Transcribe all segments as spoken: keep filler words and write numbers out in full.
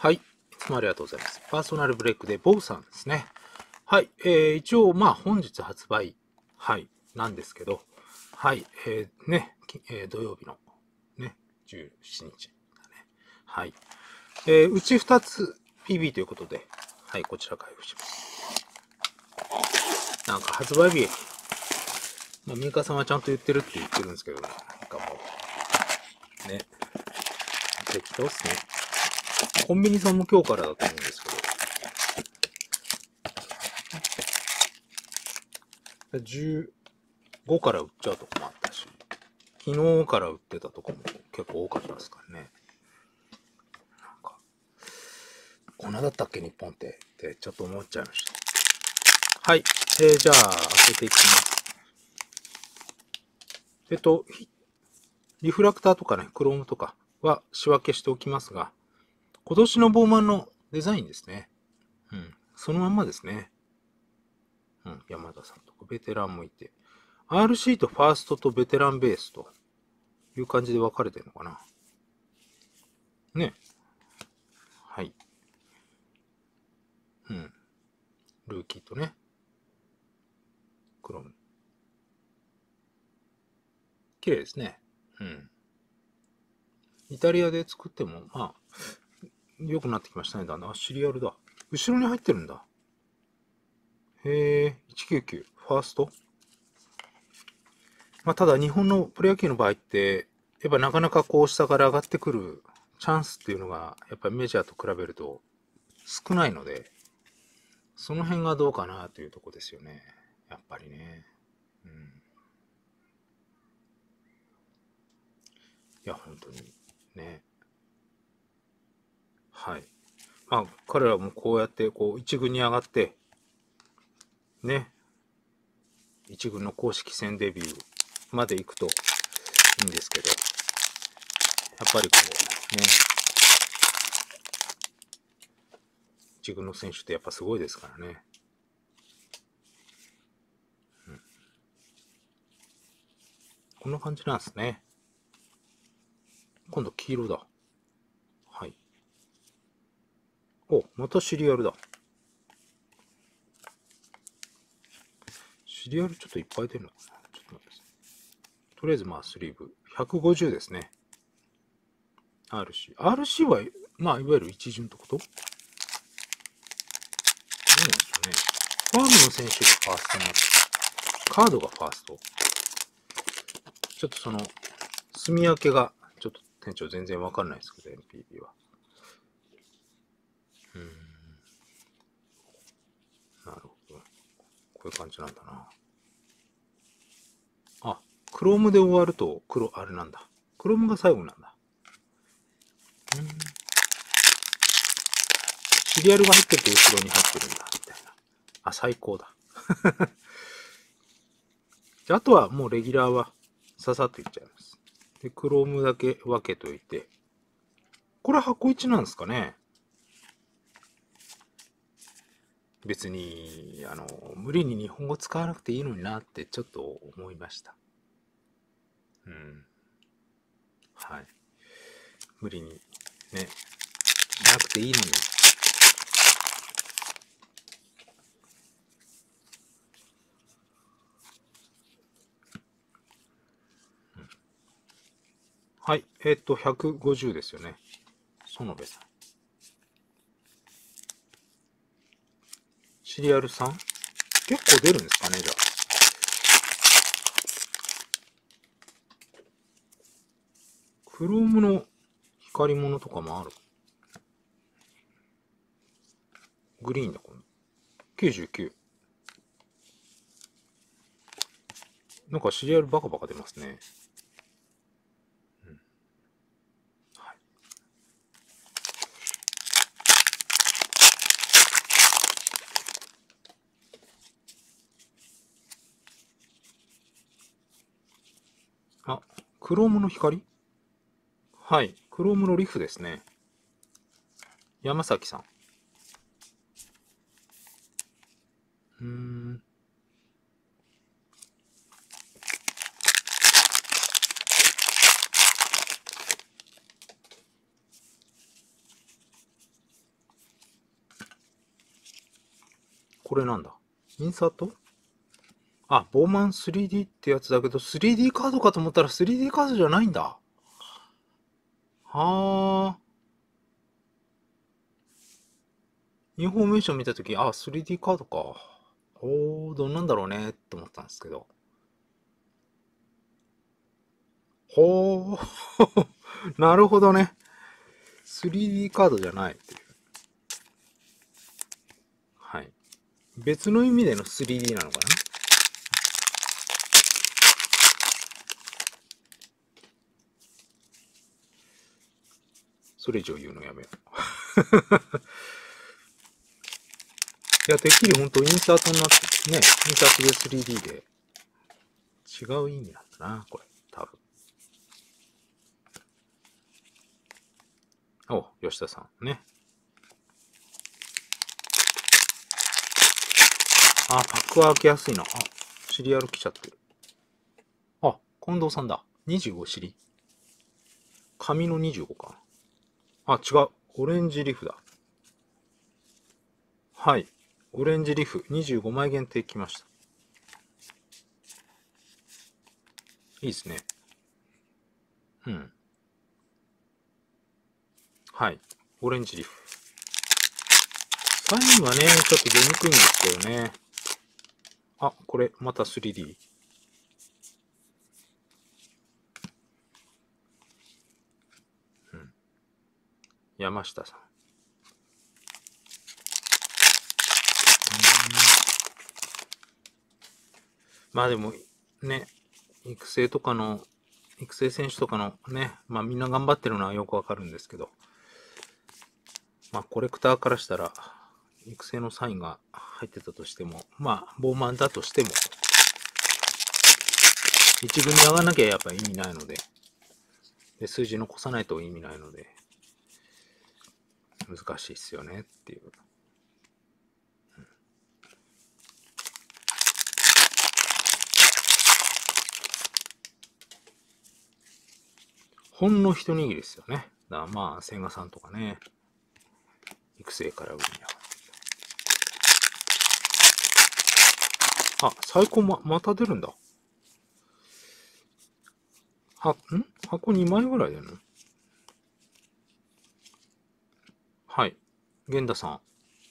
はい。いつもありがとうございます。パーソナルブレイクでボウさんですね。はい。えー、一応、まあ、本日発売、はい、なんですけど、はい、えー、ね、えー、土曜日の、ね、じゅうしちにちだね。はい。えー、うちふたつ ピービー ということで、はい、こちら開封します。なんか発売日、まあ、メーカーさんはちゃんと言ってるって言ってるんですけど、なんかもう、ね、適当っすね。コンビニさんも今日からだと思うんですけど、じゅうごから売っちゃうとこもあったし、昨日から売ってたとこも結構多かったですからね。なんか、こんなだったっけ日本ってってちょっと思っちゃいました。はい。えー、じゃあ、開けていきます。えっと、リフラクターとかね、クロームとかは仕分けしておきますが、今年のボーマンのデザインですね。うん。そのまんまですね。うん。山田さんとかベテランもいて。アールシー とファーストとベテランベースという感じで分かれてるのかな。ね。はい。うん。ルーキーとね。クローム。綺麗ですね。うん。イタリアで作っても、まあ、良くなってきましたね。だな。シリアルだ。後ろに入ってるんだ。へえ、いちきゅうきゅう。ファースト。まあ、ただ日本のプロ野球の場合って、やっぱなかなかこう下から上がってくるチャンスっていうのが、やっぱりメジャーと比べると少ないので、その辺がどうかなというとこですよね。やっぱりね。うん。いや、本当に。ね。はい。まあ、彼らもこうやって、こう、一軍に上がって、ね。一軍の公式戦デビューまで行くといいんですけど、やっぱりこう、ね。一軍の選手ってやっぱすごいですからね。うん、こんな感じなんですね。今度黄色だ。はい。お、またシリアルだ。シリアルちょっといっぱい出るのかな。ちょっと待ってください。とりあえずまあスリーブ。ひゃくごじゅうですね。アールシー。アールシー は、まあいわゆる一巡ってこと？どうなんでしょうね。ファームの選手がファーストになって、カードがファースト。ちょっとその、住み分けが、ちょっと店長全然わかんないですけど、エヌピービー は。うーん。なるほど。こういう感じなんだな。あ、クロームで終わると、黒、あれなんだ。クロームが最後なんだ。うん。シリアルが入ってると後ろに入ってるんだ、みたいな。あ、最高だ。であとはもうレギュラーはささっといっちゃいます。で、クロームだけ分けといて。これ箱いちなんですかね？別に、あの、無理に日本語使わなくていいのになってちょっと思いました。うん。はい。無理にね、しなくていいのに。はい。えっと、ひゃくごじゅうですよね。園部さん。シリアル さん？ 結構出るんですかね、じゃあ。クロームの光り物とかもある。グリーンだ、この。きゅうじゅうきゅう。なんかシリアルバカバカ出ますね。うん、はい。あ、クロームの光？はい。クロームのリフですね。山崎さん。うーん。 これなんだ？インサート？あ、ボーマン スリーディー ってやつだけど、スリーディー カードかと思ったら スリーディー カードじゃないんだ。はあ。インフォメーション見たとき、あ、スリーディー カードか。おー、どんなんだろうねって思ったんですけど。ほー。なるほどね。スリーディー カードじゃないっていう。はい。別の意味での スリーディー なのかな？それ以上言うのやめよう。いや、てっきりほんとインサートになってね、インサートで スリーディー で違う意味なんだな、これ。多分。お、吉田さんね。あ、パックは開けやすいな。あ、シリアル来ちゃってる。あ、近藤さんだ。にじゅうご尻。紙のにじゅうごか。あ、違う。オレンジリフだ。はい。オレンジリフにじゅうごまい限定来ました。いいですね。うん。はい。オレンジリフ。サインはね、ちょっと出にくいんですけどね。あ、これ、また スリーディー。うん。山下さん。まあでも、ね、育成とかの、育成選手とかのね、まあみんな頑張ってるのはよくわかるんですけど、まあコレクターからしたら、育成のサインが入ってたとしても、まあ、ボーマンだとしても、一軍に上がらなきゃやっぱ意味ないので、で数字残さないと意味ないので、難しいっすよねっていう。うん、ほんの一握りですよね。だからまあ、千賀さんとかね、育成から上に上がって。あ、最高ま、また出るんだ。は、ん箱にまいぐらい出るの？はい。源田さん。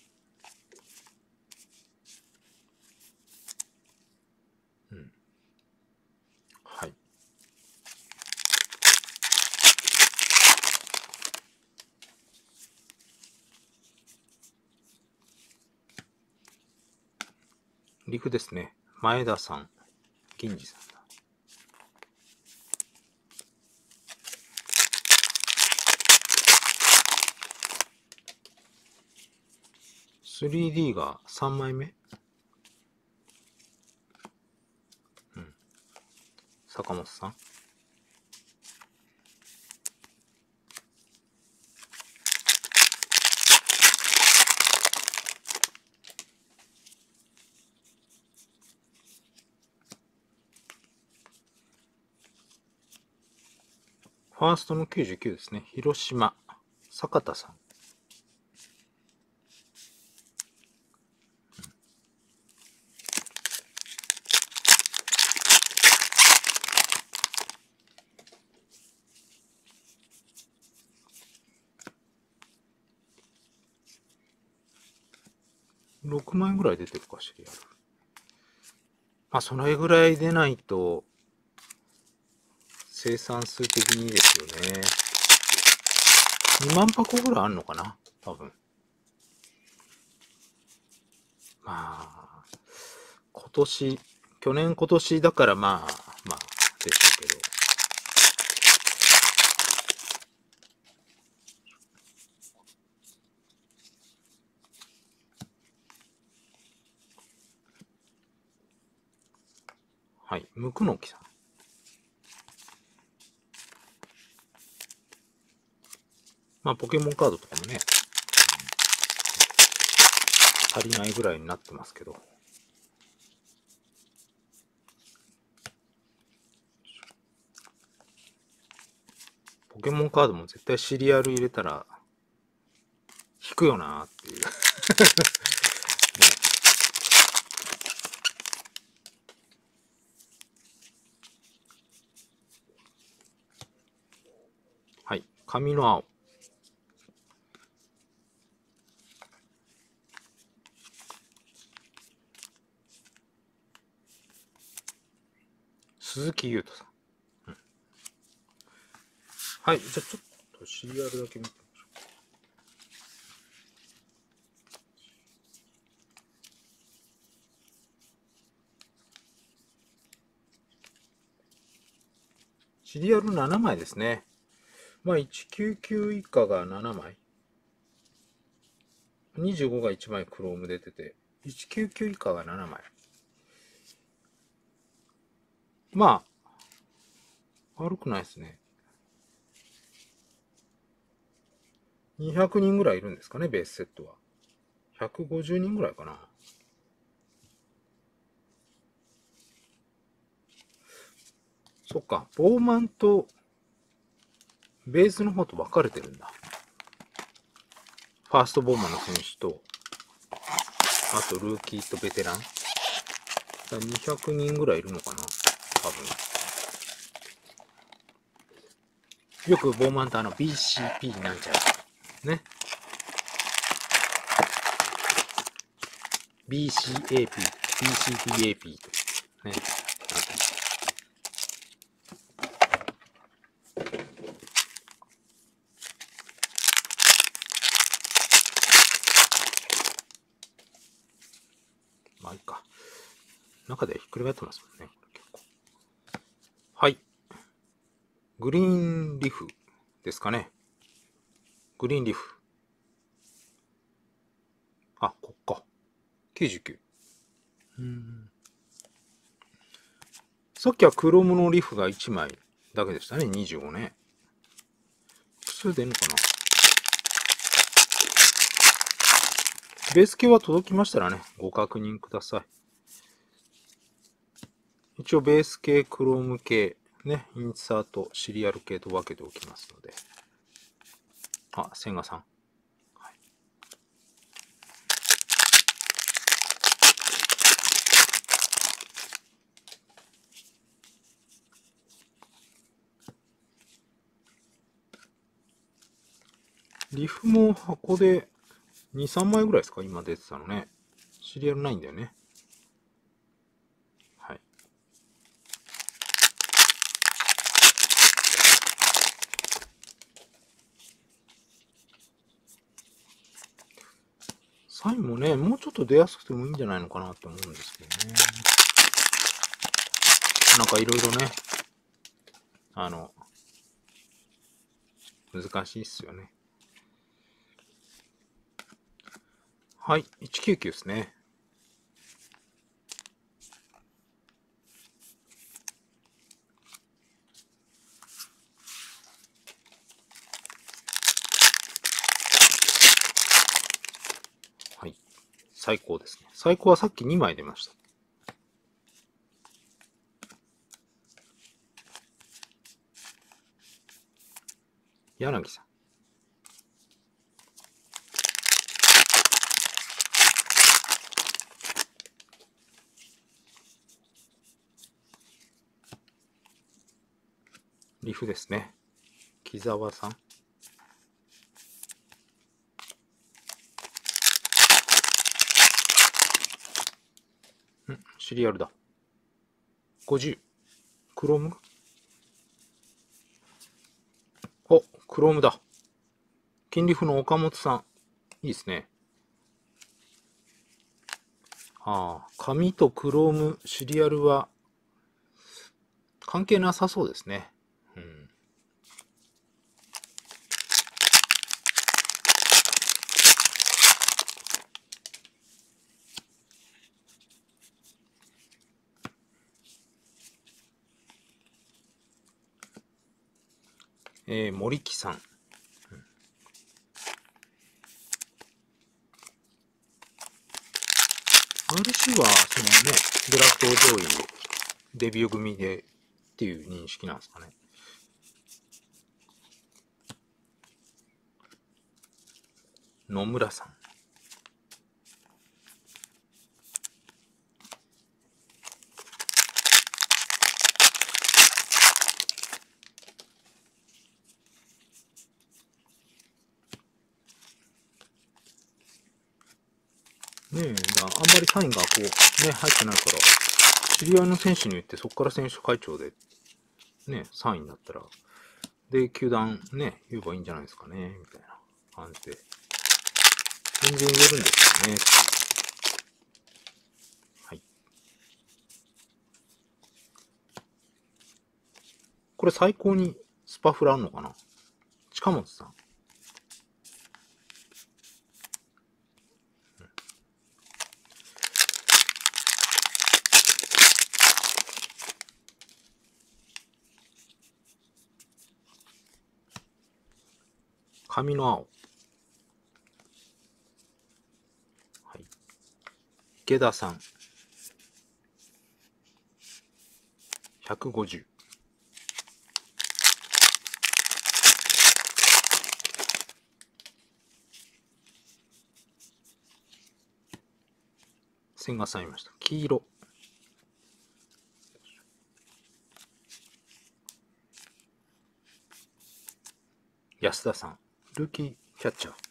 うん。はい。リフですね。前田さん。銀次さんだ。スリーディー がさんまいめ？うん。坂本さん。ファーストのきゅうじゅうきゅうですね。広島。坂田さん。ろくまいぐらい出てるかしら。まあ、それぐらい出ないと、生産数的にですよね。にまん箱ぐらいあるのかな多分。まあ、今年、去年今年だからまあ、まあ、でしたけど。はい、むくのきさん。まあ、ポケモンカードとかもね、足りないぐらいになってますけど。ポケモンカードも絶対シリアル入れたら、引くよなーっていう。ね。 はい。紙の青。鈴木優斗さん。うん、はい。じゃあちょっとシリアルだけ見てみましょう。シリアルななまいですね。まあ、いちきゅうきゅう以下がななまい。にじゅうごがいちまいクローム出てて、いちきゅうきゅう以下がななまい。まあ、悪くないですね。にひゃくにんぐらいいるんですかね、ベースセットは。ひゃくごじゅうにんぐらいかな。そっか、ボーマンとベースの方と分かれてるんだ。ファーストボーマンの選手と、あとルーキーとベテラン。にひゃくにんぐらいいるのかな、多分。よくボーマンとあの ビーシーピー なんちゃら。ね。ビーシーエーピー、ビーシーピーエーピー と。ね。まあいいか。中でひっくり返ってますもんね。結構。はい。グリーンリフですかね。グリーンリフ。あ、こっか。きゅうじゅうきゅう。うん。さっきはクロムのリフがいちまいだけでしたね。にじゅうごね。複数出るのかな。ベース系は届きましたらね、ご確認ください。一応ベース系、クローム系、ね、インサート、シリアル系と分けておきますので。あ、千賀さん。はい、リフも箱でに、さんまいぐらいですか今出てたのね。シリアルないんだよね。はい。サインもね、もうちょっと出やすくてもいいんじゃないのかなって思うんですけどね。なんかいろいろね、あの、難しいっすよね。はい、いちきゅうきゅうですね。はい、最高ですね。最高はさっきにまい出ました。柳さん。リフですね。木澤さん。ん、シリアルだ。ごじゅう。クローム？お、クロームだ。金リフの岡本さん。いいですね。ああ、紙とクローム、シリアルは関係なさそうですね。うん。えー、森木さん。うん、アールシー は、そのね、ドラフト上位、デビュー組でっていう認識なんですかね。野村さん。 ねえ、だあんまりサインがこう、ね、入ってないから、知り合いの選手に言って、そこから選手会長で、ね、サインだったら、で、球団ね、言えばいいんじゃないですかね、みたいな感じで。全然言えるんですよね。はい。これ最高にスパフラあんのかな？近本さん。髪の青。はい。池田さん。ひゃくごじゅう。線がさいました。黄色。安田さん。ルーキーキャッチャー。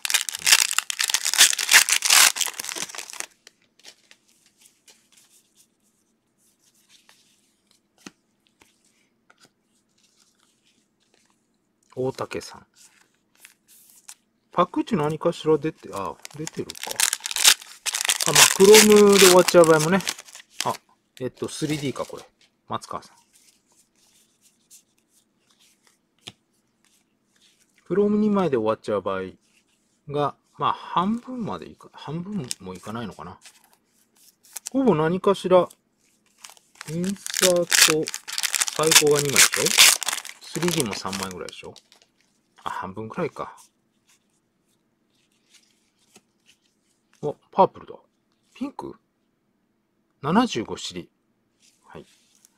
大竹さん。パック値何かしら出て、あ、出てるか。あ、まあ、クロームで終わっちゃう場合もね。あ、えっと、スリーディー か、これ。松川さん。クロームにまいで終わっちゃう場合が、まあ、半分までいか、半分もいかないのかな。ほぼ何かしら、インサート、最高がにまいでしょ？ スリーディー もさんまいぐらいでしょ？あ、半分くらいか。お、パープルだ。ピンク ?ななじゅうご 尻。はい。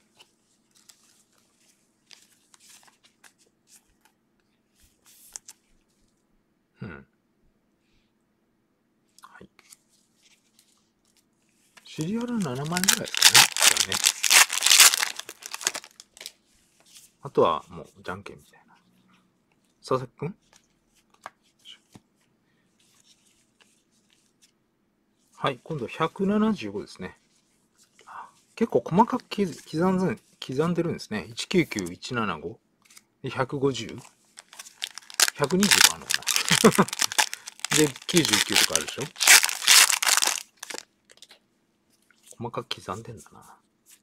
うん。はい。シリアルななまいぐらいですかね。じゃあね。あとはもう、じゃんけんみたいな。佐々木くん？はい、今度ひゃくななじゅうごですね。結構細かく刻んで刻んでるんですね。いちきゅうきゅういちななご。で、ひゃくごじゅう。ひゃくにじゅうかあるのかな。で、きゅうじゅうきゅうとかあるでしょ。細かく刻んでんだな。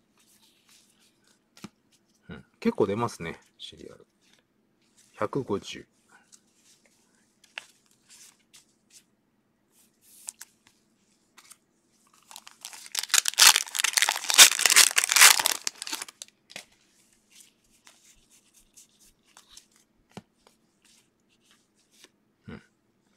うん。結構出ますね、シリアル。ひゃくごじゅう。うん。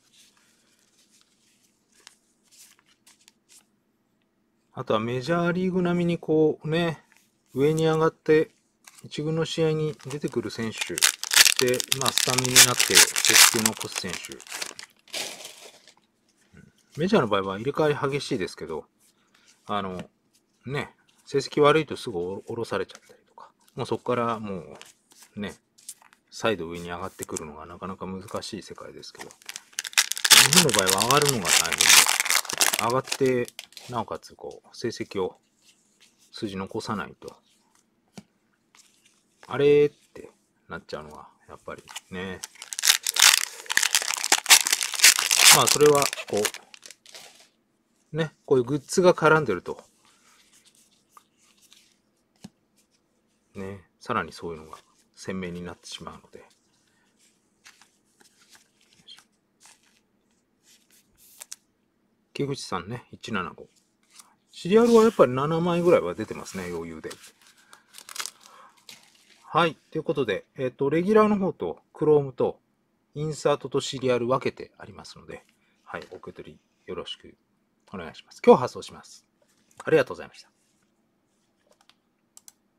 あとはメジャーリーグ並みにこうね、上に上がって一軍の試合に出てくる選手、そして、まあ、スタメンになって成績を残す選手。メジャーの場合は入れ替わり激しいですけど、あの、ね、成績悪いとすぐ降ろされちゃったりとか、もうそこからもうね、再度上に上がってくるのがなかなか難しい世界ですけど、日本の場合は上がるのが大変で、上がって、なおかつこう、成績を数字残さないと、あれってなっちゃうのが、やっぱりね、まあそれはこう、ね、こういうグッズが絡んでると、ね、さらにそういうのが鮮明になってしまうので。木口さんね、いちななご。シリアルはやっぱりななまいぐらいは出てますね、余裕で。はい。ということで、えっと、レギュラーの方と、クロームと、インサートとシリアル分けてありますので、はい。お受け取りよろしくお願いします。今日発送します。ありがとうございました。